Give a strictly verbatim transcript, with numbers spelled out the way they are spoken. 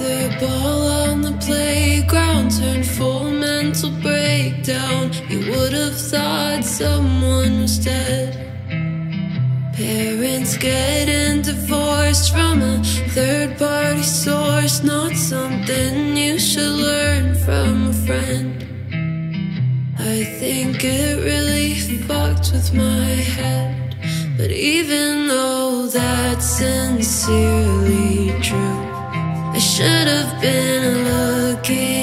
tetherball on the playground turned full mental breakdown. You would have thought someone was dead. Parents getting divorced from a third-party source, not something you should learn from a friend. I think it really fucked with my head. But even though that's sincerely true, I should have been looking